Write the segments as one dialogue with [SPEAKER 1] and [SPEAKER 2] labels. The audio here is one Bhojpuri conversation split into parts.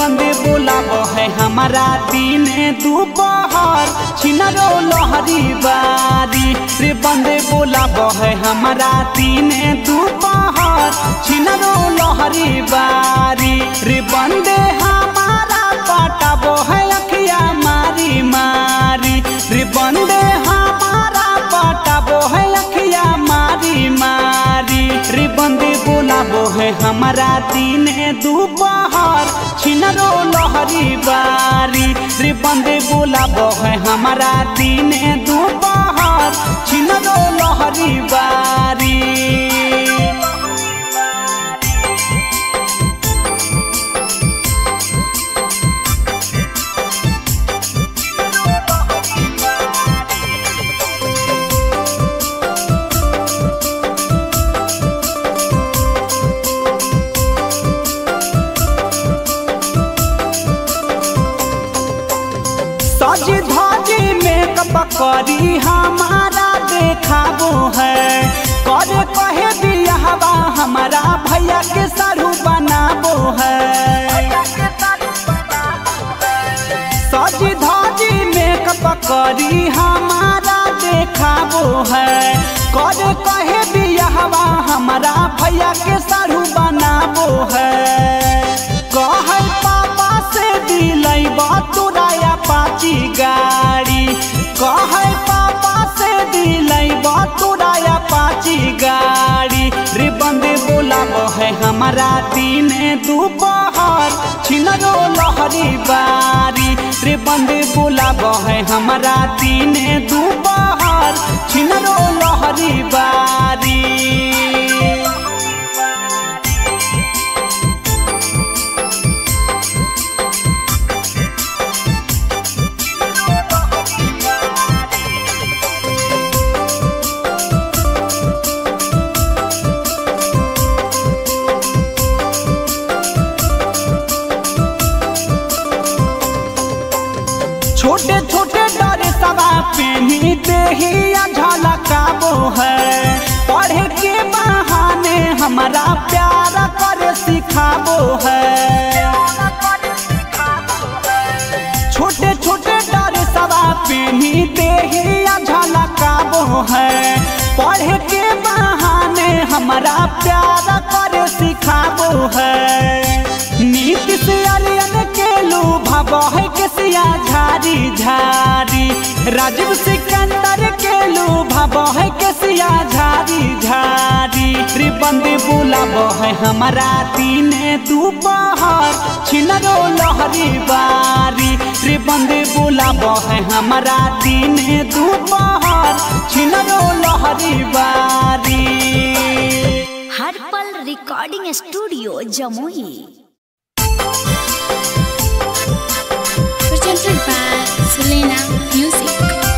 [SPEAKER 1] बंदे बोलाबो है हमारा दिन दोपहर छिनरो लहरी बारी रे बंदे बोलाबो है हमारा दिन दोपहर छिनरो लहरी बारी रे बंदे हमारा पटाबो है अखिया मारी मारी रे बंदे हमारा पटाबो है अखिया मारी मारी रे बंदे बोलाबो है हमारा दिन दोपहर छिनरो लहरी बारी रे बंदे बोलाबो है हमारा दिन दोपहर छिनरो लहरी बारी। सजी धजी मेकअप करी हमारा देखाबो है करे कहे बियाहवा हमारा भैया के सारू बनाबो है। सजी धजी मेकअप करी हमारा देखाबो है करे कहे बियाहवा हमारा भैया के सारू बनाबो है। कहे पापा से दिलैबा तोराया पाची गाड़ी कहे पापा से दिलैबा तोराया पाची गाड़ी रे बंदे बोलाबो है हमारा दिन दोपहर छिनरो लहरी बारी रे बंदे बोलाबो है हमारा दिन दोपहर छिनरो लहरी बारी। छोटे छोटे डरे सवा पहनी देहिया झलकाबो है पढ़े के बहाने हमारा प्यार करे सिखाबो है। छोटे छोटे डरे सवा पहनी देहिया झलकाबो है पढ़े के बहाने हमारा प्यार करे सिखाबो है। नीति से अलियन के लुभाबो है केसिया झारी झारी राजीव सिकंदर के लुभाबो है केसिया झारी झारी रे बंदे बोलाबो है हमारा दिन दोपहर छिनरो लहरी बारी रे बंदे बोलाबो है हमारा दिन दोपहर छिनरो लहरी बारी।
[SPEAKER 2] हर पल recording studio Jamui
[SPEAKER 3] presented by Selena Music।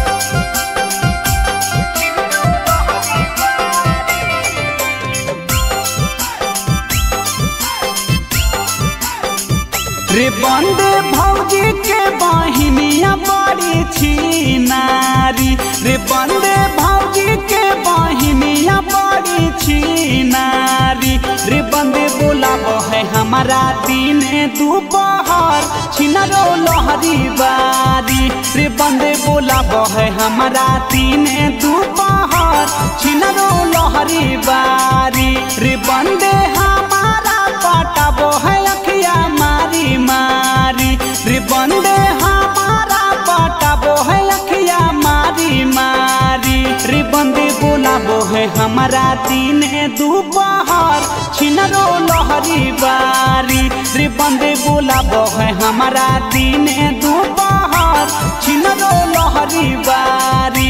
[SPEAKER 1] रे बंदे भौजी के बहिनिया बड़ी छिनारी रे बंदे भौजी के बहिनिया बड़ी छिनारी रे बंदे बोलाबो है हमारा दिन दोपहर छिनरो लहरी बारी रे बंदे बोलाबो है हमारा दिन दोपहर छिनरो लहरी बारी रे बंदे हमारा पटाबो है अखिया मारी मारी रे बंदे हमारा पटाबो है अखिया मारी मारी रे बंदे बोलाबो है हमारा दिन दोपहर छिनरो लहरी बारी रे बंदे बोलाबो है हमारा दिन दोपहर छिनरो लहरी बारी।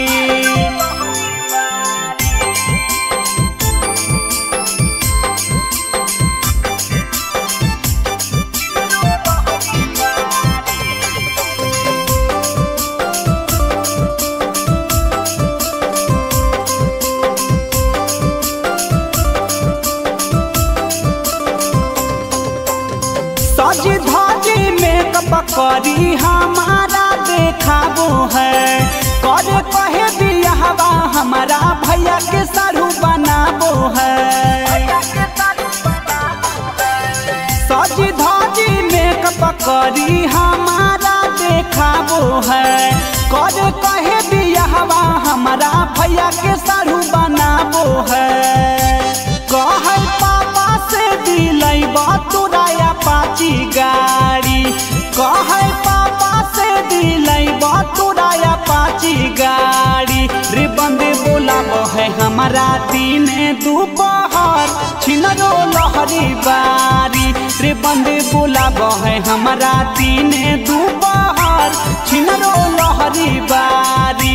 [SPEAKER 1] सजी धजी मेकअप करी हमारा देखाबो है करे कहे बियाहवा हमारा भैया के सारू बनाबो है। सजी धजी मेकअप करी हमारा देखाबो है। करे कहे बियाहवा हमारा भैया के सारू बनाबो है। कहे पापा से दिलैबा तोरा पाची गाड़ी। कहे पापा से दिलैबा तोरा पाची गाड़ी। रे बंदे बोलाबो है हमारा दिन दोपहर छिनरो लहरी बारी। रे बंदे बोलाबो है हमारा दिन दोपहर छिनरो लहरी बारी।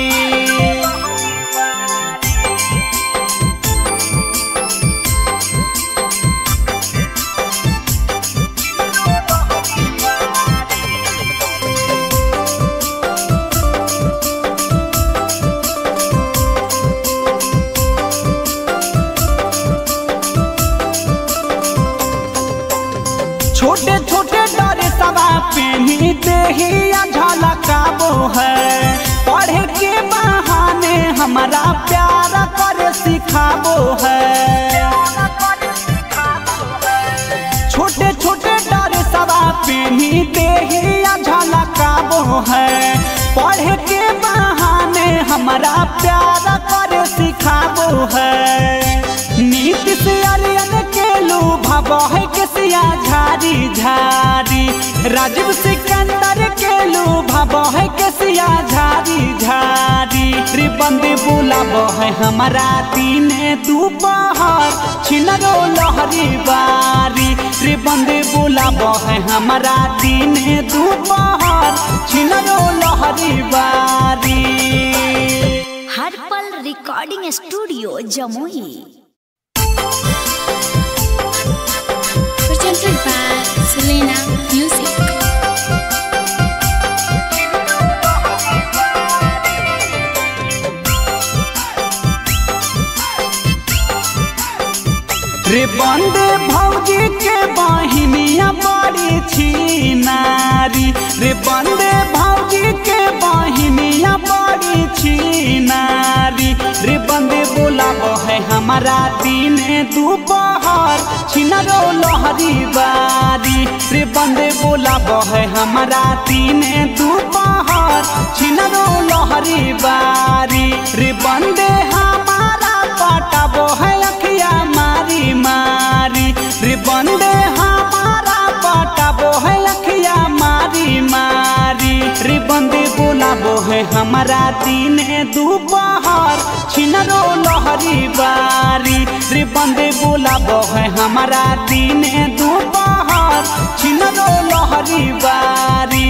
[SPEAKER 1] छोटे छोटे डरे सवा पहनी देहिया झलकाबो है। पढ़े के बहाने हमारा प्यार करे सिखाबो है। छोटे छोटे डरे सवा पहनी देहिया झलकाबो है। पढ़े के बहाने हमारा प्यार करे सिखाबो है। नीतीश आर्यन के लुभाबो है केसिया झारी झारी। राजीव सिकंदर के लुभाबो है केसिया झारी झारी। रे बंदे बोलाबो है हमारा दिन दोपहर छिनरो लहरी बारी। रे बंदे बोलाबो है हमारा दिन दोपहर छिनरो लहरी बारी।
[SPEAKER 2] हर पल recording studio Jamui.
[SPEAKER 3] Presented by Selena Music.
[SPEAKER 1] रे बंदे भौजी के बहिनिया बड़ी छिनारी। रे बंदे भौजी के बहिनिया बड़ी छिनारी। रे बंदे बोलाबो है हमारा दिन दोपहर छिनरो लहरी बारी। रे बंदे बोलाबो है हमारा दिन दोपहर छिनरो लहरी बारी। रे बंदे हमारा पटाबो है अखिया मारी मारी। रे बंदे हमारा पटाबो है अखिया मारी मारी। रे बंदे बोलाबो है हमारा दिन दोपहर छिनरो लहरी बारी। रे बंदे बोलाबो है हमारा दिन दोपहर छिनरो लहरी बारी।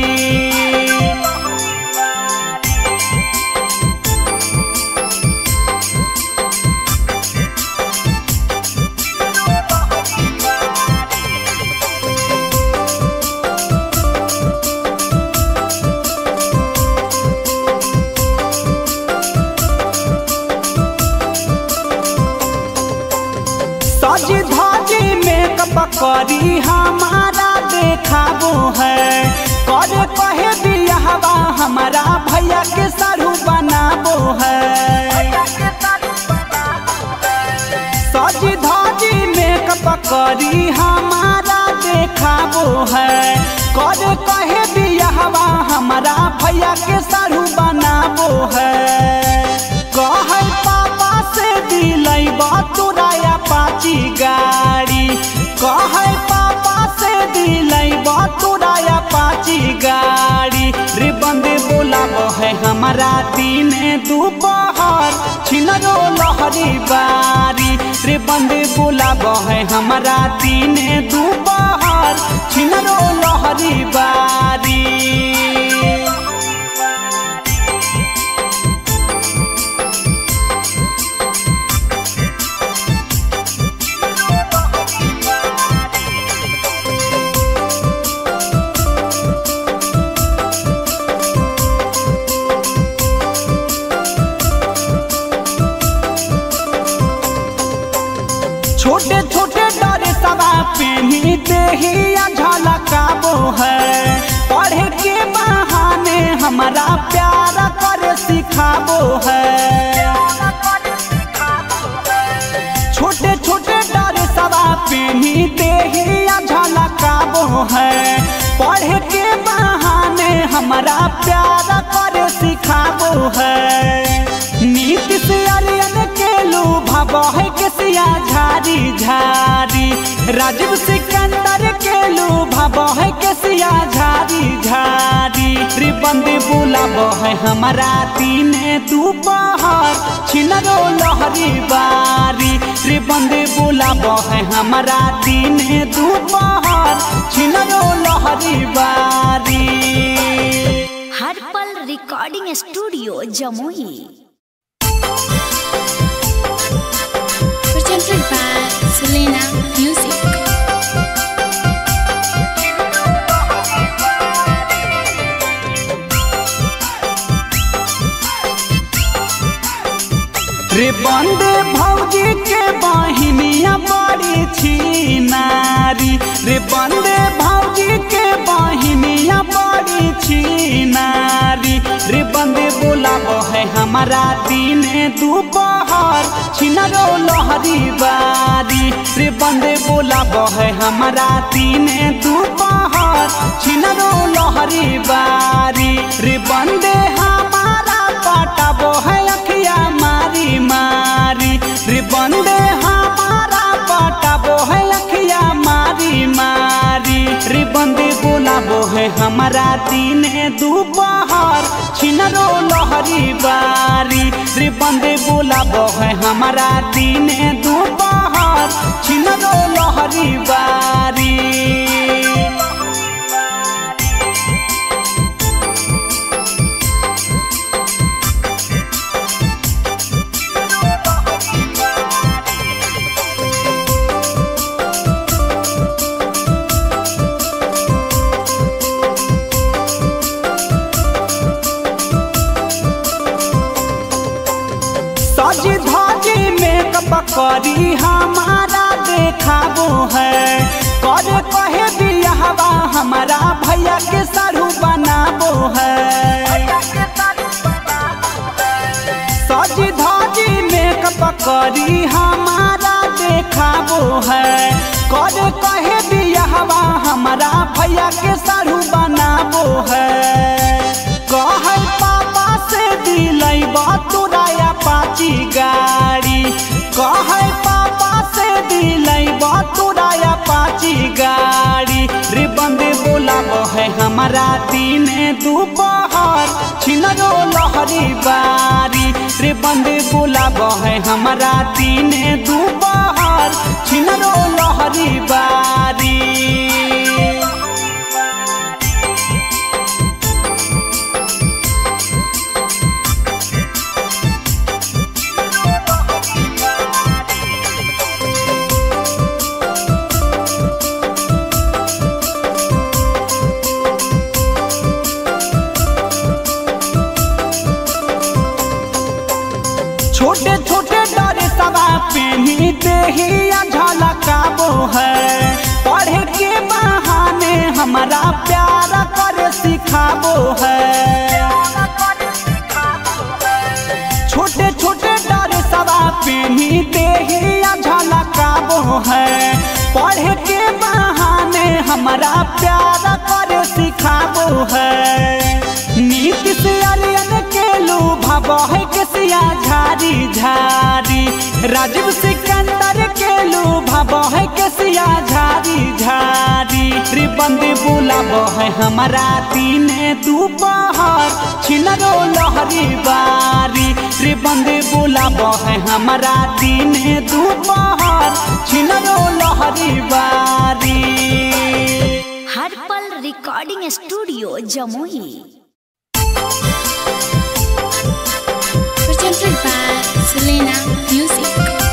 [SPEAKER 1] सजी धजी मेकअप करी हमारा देखाबो है। करे कहे बियाहवा हमारा भैया के सारू बनाबो है। सजी धजी मेकअप करी हमारा देखाबो है। करे कहे बियाहवा हमारा भैया के सारू बनाबो है। कहे पापा से दिलैबा तोरा पाची गाड़ी। कहे पापा से दिलैबा तोरा पाची गाड़ी। रे बंदे बोलाबो है हमारा दिन दोपहर छिनरो लहरी बारी। रे बंदे बोलाबो है हमारा दिन दोपहर छिनरो लहरी बारी। छोटे छोटे डरे सवा पहनी देहिया झलकाबो है। पढ़े के बहाने हमारा प्यार करे सिखाबो है। छोटे छोटे डरे सवा पहनी देहिया झलकाबो है। पढ़े के बहाने हमारा प्यार करे सिखाबो है। नीति से अरियन के लुभाबो है केसिया झारी झारी। राजीव सिकंदर के लुभाबो है केसिया झारी झारी। रिबंद बुलाबो है हमारा तीने दोपहर छिनरो लहरी बारी। रिबंद बुलाबो है हमारा तीने दोपहर छिनरो लहरी बारी।
[SPEAKER 2] हर पल recording studio Jamui.
[SPEAKER 3] Presented by Selena Music.
[SPEAKER 1] रे बंद भौजी के बहिनिया बड़ी छिनारी। रे बंद भौजी के बहिनिया बड़ी छिनारी। रे बंद बुलाबो है हमारा तीने दोपहर छिनरो लहरी बारी। रे बंद बुलाबो है हमारा तीने दोपहर छिनरो लहरी बारी। रे बंद हमारा पटाबो है अखिया मारी मारी। रे बंद हमारा पटाबो है अखिया मारी मारी। रे बंद बुलाबो है हमारा तीने दोपहर छिनरो लहरी बारी। रे बंद बुलाबो है हमारा तीने दोपहर छिनरो लहरी बारी। सजी धजी मेकअप करी हमारा देखाबो है। करे कहे बियाहवा हमारा भैया के सारू बनाबो है। सजी धजी मेकअप करी हमारा देखाबो है। करे कहे बियाहवा हमारा भैया के सारू बनाबो है। कहे पापा से दिलैबा तोराया पाची गाड़ी। कहे पापा से दिलैबा तोराया पाची गाड़ी। रे बंद बुलाबो है हमारा तीने दोपहर छिनरो लहरी बारी। रे बंद बुलाबो है हमारा तीने दोपहर छिनरो लहरी बारी। छोटे छोटे डरे सवा पेनी देहिया झलकाबो है। पढ़े के बहाने हमारा प्यार करे सिखाबो है। छोटे छोटे डरे सवा पेनी देहिया झलकाबो है। पढ़े के बहाने हमारा प्यार करे सिखाबो है। नीति से अलियन के लुभाबो है केसिया झारी झारी। राजीव सिकंदर के लुभाबो है केसिया झारी झारी। रिबंद बुलाबो है हमारा तीने दोपहर छिनरो लहरी बारी। रिबंद बुलाबो है हमारा तीने दोपहर छिनरो लहरी बारी।
[SPEAKER 2] हर पल recording studio Jamui.
[SPEAKER 3] Presented by Selena Music.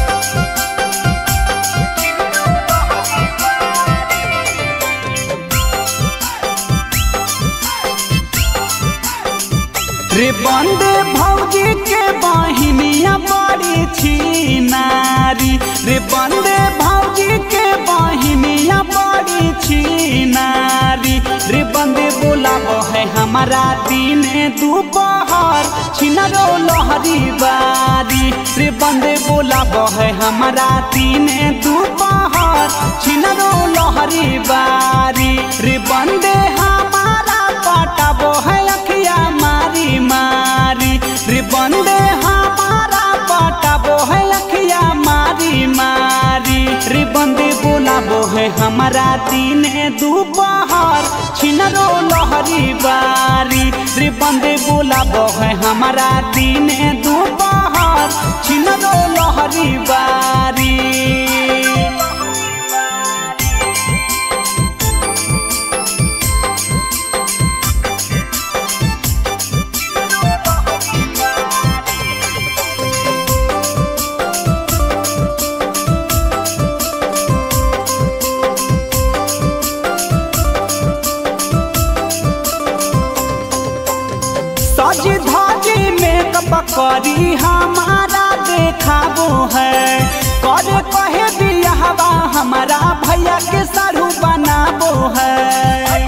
[SPEAKER 1] रे बंद भौजी के बहिनिया बड़ी छिनारी। रे बंद भौजी के बहिनिया बड़ी छिनारी। रे बंद बुलाबो है हमारा तीने दोपहर छिनरो लहरी बारी। रे बंद बुलाबो है हमारा तीने दोपहर छिनरो लहरी बारी। हमारा दिन दोपहर छिनरो लहरी बारी रे बंदे बोलाबो है हमारा दिन दोपहर छिनरो लहरी बारी। सज धजी मेकअप करी हमारा देखाबो है करे कहे बियाहवा हमारा भैया के सारू बनाबो है।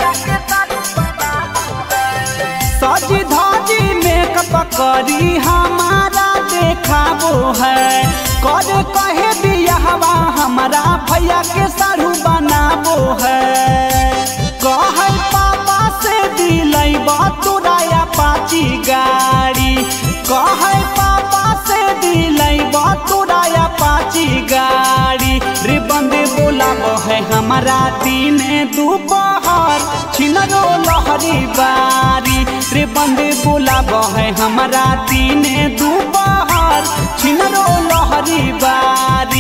[SPEAKER 1] सज धजी मेकअप करी हमारा देखाबो है करे कहे बियाहवा हमारा भैया के सारू बनाबो है। कहे पापा से दिलैबा तोराया पाची गाड़ी कहे पापा से दिलैबा तोराया पाची गाड़ी रे बंदे बोलाबो है हमारा दिन दोपहर छिनरो लहरी बारी रे बंदे बोलाबो है हमारा दिन दोपहर छिनरो लहरी बारी।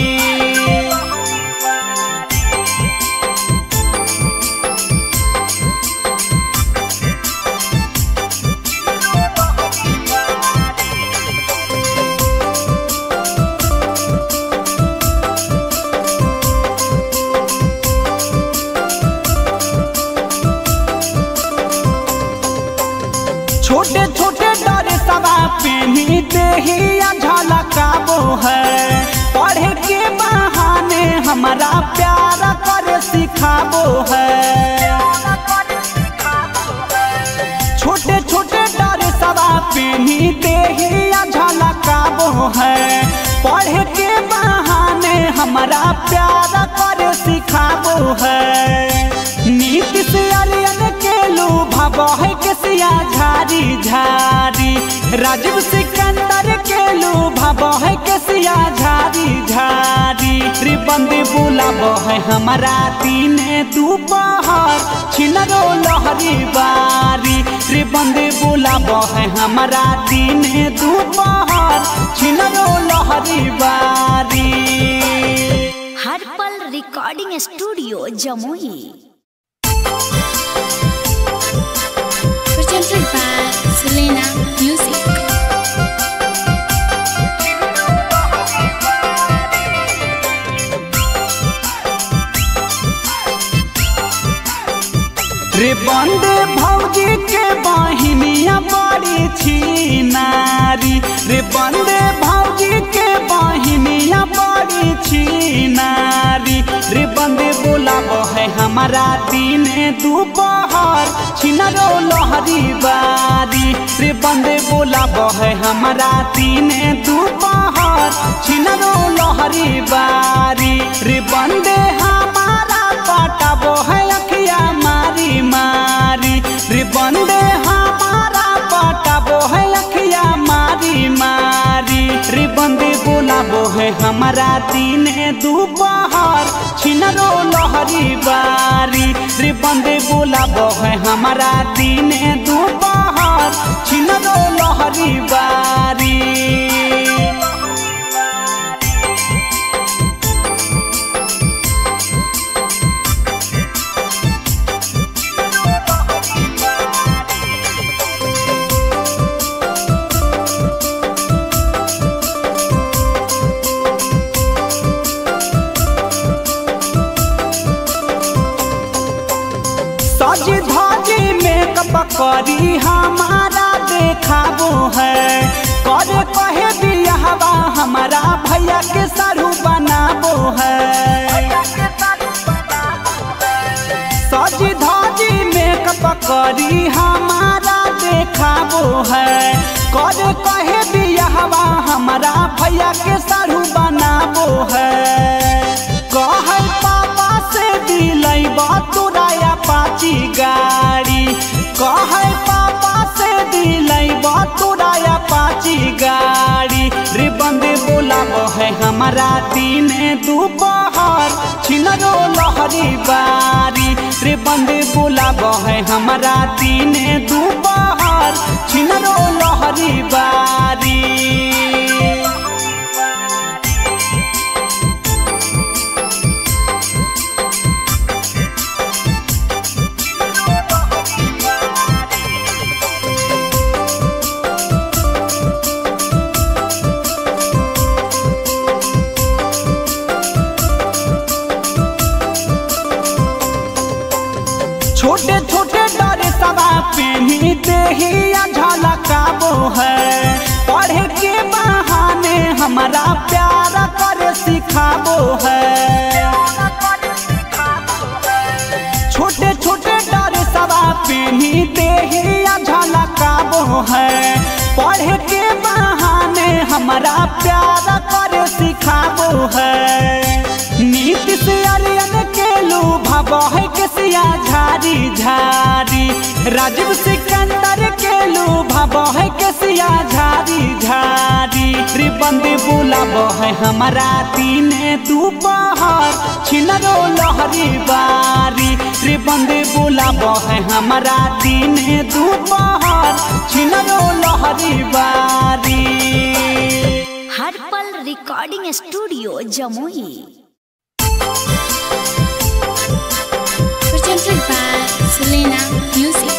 [SPEAKER 1] छोटे छोटे डरे सवा पहनी देहिया झलकाबो है पढ़े के बहाने हमारा प्यार करे सिखाबो है। छोटे छोटे डरे सवा पहनी देहिया झलकाबो है पढ़े के बहाने हमारा प्यार करे सिखाबो है। नीति से अलियन के लुभाबो है केसिया झारी झारी राजीव सिकंदर के लुभाबो है केसिया झारी झारी रे बंदे बोलाबो है हमारा दिन दोपहर छिनरो लहरी बारी रे बंदे बोलाबो है हमारा दिन दोपहर छिनरो लहरी बारी।
[SPEAKER 2] हर पल recording studio Jamui.
[SPEAKER 3] Presented by Selena Music.
[SPEAKER 1] रे बंदे भौजी के बहिनिया बड़ी छी नारी रे बंदे भौजी के बहिनिया बड़ी छी नारी रे बंदे बोलाबो है हमारा दिन दोपहर छिनरो लहरी बारी रे बंदे बोलाबो है हमारा दिन दोपहर छिनरो लहरी बारी रे बंदे हमारा पटाबो है अखिया मारी मारी रे बंदे हमारा पटाबो है अखिया मारी मारी रे बंदे बोलाबो है हमारा दिन दोपहर छिनरो लहरी बारी रे बंदे बोलाबो है हमारा दिन दोपहर छिनरो लहरी बारी। सज धजी मेकअप करी हमारा देखाबो है करे कहे बियाहवा हमारा भैया के सारू बनाबो है। सज धजी मेकअप करी हमारा देखाबो है करे कहे बियाहवा हमारा भैया के सारू बनाबो है। कहे पापा से दिलैबा तोराया पाची गाड़ी कहे पापा से दिलैबा तोराया पाची गाड़ी रे बंदे बोलाबो है हमारा दिन दोपहर दोपहर छिनरो लहरी बारी रे बंदे बुलाब है हमारा दिन दोपहर छिनरो लहरी बारी। छोटे छोटे डरे सवा पहनते ही झलकाबो है पढ़े के बहाने हमारा प्यार करे सिखाबो है। छोटे छोटे डरे सवा पहनते ही झलकाबो है पढ़े के बहाने हमारा प्यार करे सिखाबो है। नीति से अरियन के लुभाव है केसिया झारी झारी राजीव सिकंदर के लुभाव है केसिया झारी झारी रे बंदे बुलाब है हमारा दिन दोपहर छिनरो लहरी बारी रे बंदे बुलाब है हमारा दिन दोपहर छिनरो लहरी बारी।
[SPEAKER 2] हर पल recording studio Jamui.
[SPEAKER 3] Presented by Selena Music.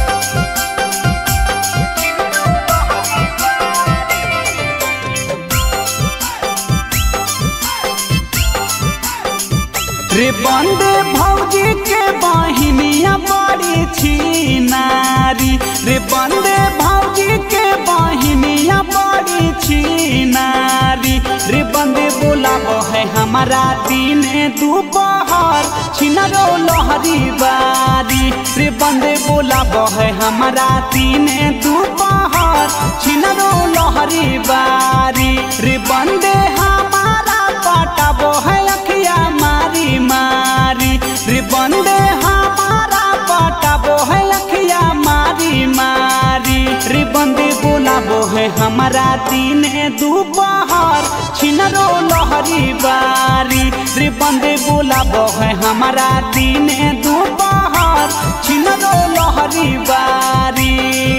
[SPEAKER 1] रे बंदे भौजी के बहिनिया बड़ी छिनारी रे बंदे भौजी के बहिनिया बड़ी छिनारी रे बंदे बुलाब है हमारा दिन दोपहर छिनरो लहरी बारी रे बंदे बुलाब है हमारा दिन दोपहर छिनरो लहरी बारी रे बंदे हमारा पटाबो है अखिया मारी मारी रे बंदे हमारा पटाबो है अखिया मारी मारी रे बंदे बुलाबो है हमारा दिन दोपहर छिनरो लहरी बारी रे बंदे बुलाबो है हमारा दिन दोपहर छिनरो लहरी बारी।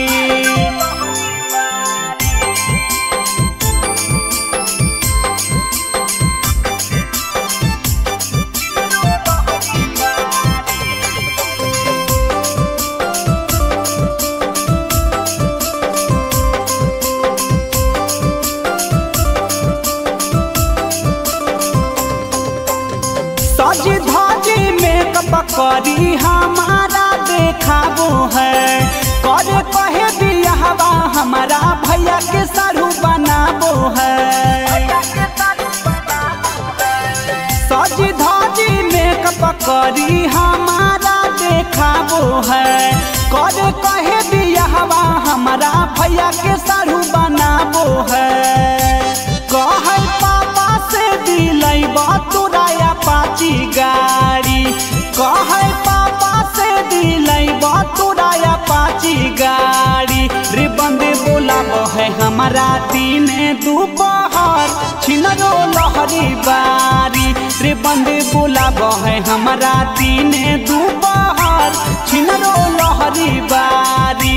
[SPEAKER 1] सजी धजी मेकअप करी हमारा देखाबो है करे कहे बियाहवा हमारा भैया के सारू बनाबो है। सजी धजी मेकअप करी हमारा देखाबो है करे कहे बियाहवा हमारा भैया के सारू बनाबो है। कहे पापा से दिलैबा तोरा पाची गाड़ी कहे पापा से दिलैबा तोरा पाची गाड़ी रे बंदे बुलाब है हमारा दिन दोपहर छिनरो लहरी बारी रे बंदे बुलाब है हमारा दिन दोपहर छिनरो लहरी बारी।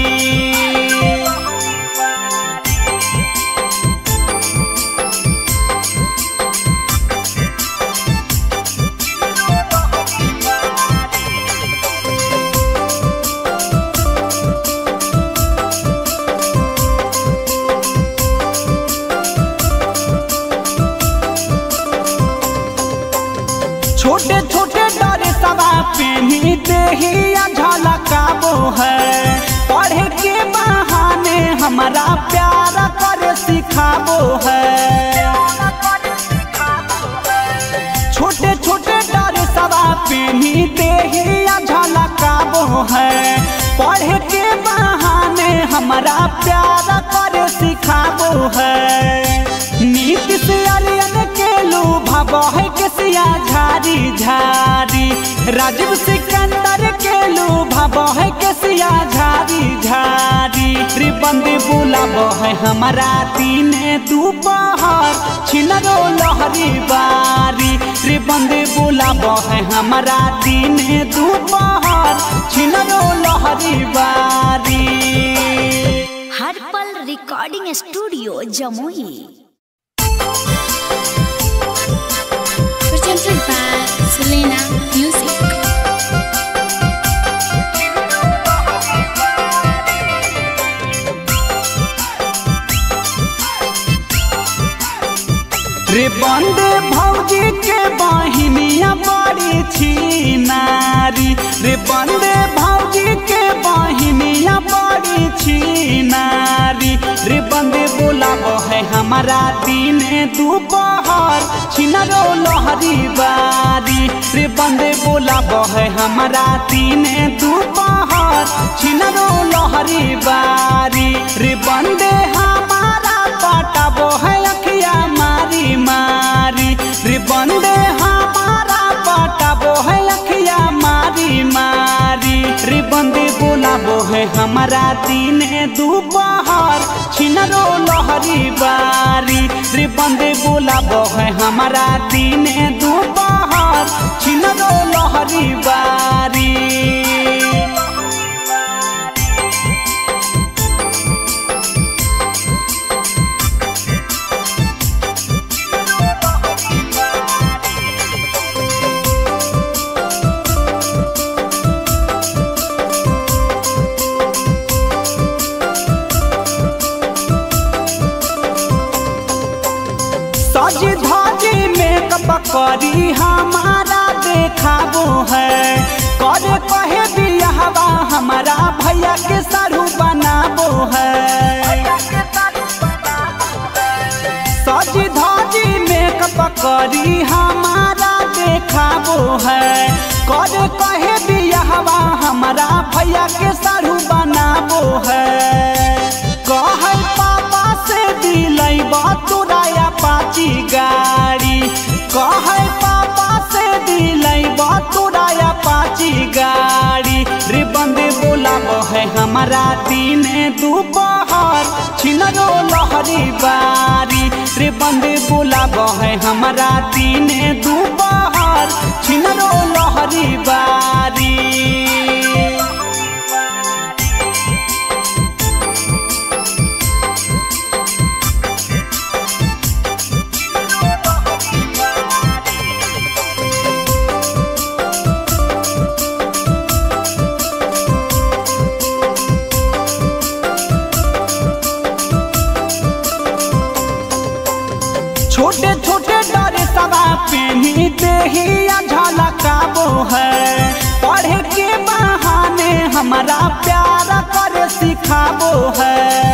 [SPEAKER 1] छोटे छोटे डरे सवा पहनते ही झलकाबो है पढ़े के बहाने हमारा प्यार करे सिखाबो है। छोटे छोटे डरे सवा पहनते ही झलकाबो है पढ़े के बहाने हमारा प्यार करे सिखाबो है। नीति से अरियन के लुभाव है केसिया झारी झारी राजीव सिकंदर के लुभाव है केसिया झारी झारी रे बंदे बुलाबो है हमारा दिन दोपहर छिनरो लहरी बारी रे बंदे बुलाबो है हमारा दिन दोपहर छिनरो लहरी बारी।
[SPEAKER 2] हर पल recording studio Jamui.
[SPEAKER 3] Presented by Selena Music.
[SPEAKER 1] रे बंदे भौजी के बहिनिया बड़ी छिनारी रे बंदे भौजी के बहिनिया बड़ी छिनारी रे बंदे बुलाबो है हमारा दिन दोपहर छिनरो लहरी बारी रे बंदे बुलाबो है हमारा दिन दोपहर छिनरो लहरी बारी रे बंदे हमारा पटाबो है अखिया मारी मारी रे बंदे हमारा पटाबो है अखिया मारी मारी रे बंदे बुलाबो है हमारा दिन दोपहर छिनरो लहरी बारी रे बंदे बुलाबो है हमारा दिन दोपहर छिनरो लहरी बारी। सज धजी मेकअप करी हमारा देखाबो है करे कहे बियाहवा हमारा भैया के साड़ू बनाबो है। सज धजी मेकअप करी हमारा देखाबो है करे कहे बियाहवा हमारा भैया के साड़ू बनाबो है। कहे पापा से दिलैबा तोराया पाची गाड़ी कहे पापा से दिलैबा तोराया पाची गाड़ी रे बंदे बुलाबो है हमारा दिन दोपहर छिनरो लहरी बारी रे बंदे बुलाबो है हमारा दिन दोपहर छिनरो लहरी बारी। छोटे छोटे डरे सवा पहनी देहिया झलकाबो है पढ़े के बहाने हमारा प्यार करे सिखाबो है।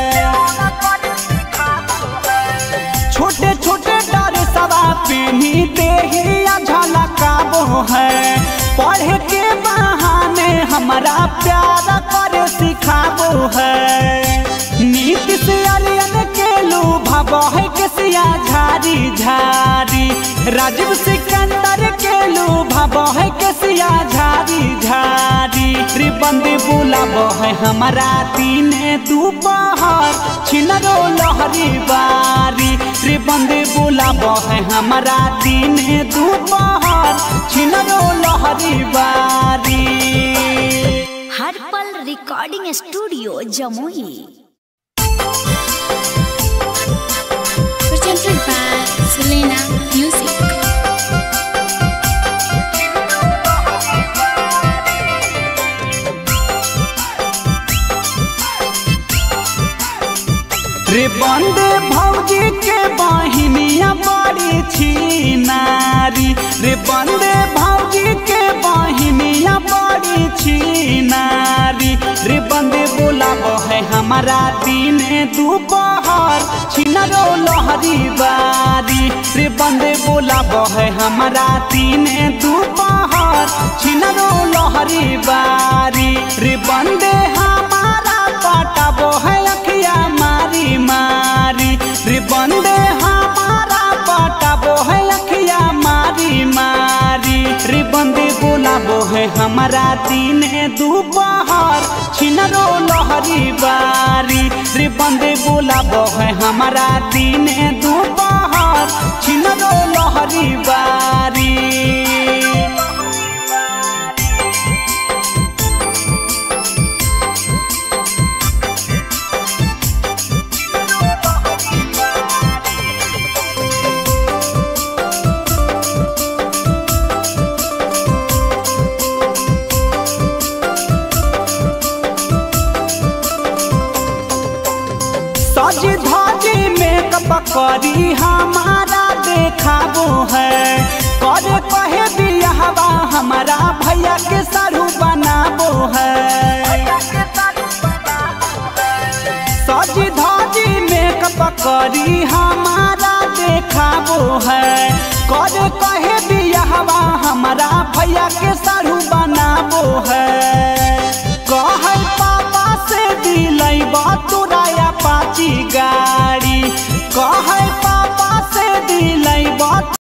[SPEAKER 1] छोटे छोटे डरे सवा पहनी देहिया झलकाबो है पढ़े के बहाने हमारा प्यार करे सिखाबो है। नीति से अलियन के लुभाबो है केसिया झारी झारी राजीव सिकंदर के लुभाबो है केसिया झारी झारी रे बंदे बुलाबो है हमारा दिन दोपहर छिनरो लहरी बारी रे बंदे बुलाबो है हमारा दिन दोपहर छिनरो लहरी बारी।
[SPEAKER 2] हर पल recording studio Jamui.
[SPEAKER 3] Presented by Selena Music.
[SPEAKER 1] रे बंदे भौजी के बहिनिया बड़ी छिनारी रे बंदे भौजी के बहिनिया बड़ी छिनारी रे बंदे बुलाबो है हमारा दिन दोपहर छिनरो लहरी बारी रे बंदे बुलाबो है हमारा दिन दोपहर छिनरो लहरी बारी रे बंदे हमारा पटाबो है अखिया मारी मारी रे बंदे हमारा पटाबो है अखिया मारी मारी रे बंदे बोलाबो है हमारा दिने दोपहर छिनरो लहरी बारी रे बंदे बोलाबो है हमारा दिने दोपहर छिनरो लहरी बारी। सजी धजी मेकअप करी हमारा देखाबो है करे कहे बियाहवा हमारा भैया के सारू बनाबो है। सजी धजी मेकअप करी हमारा देखाबो है करे कहे बियाहवा हमारा भैया के सारू बनाबो है।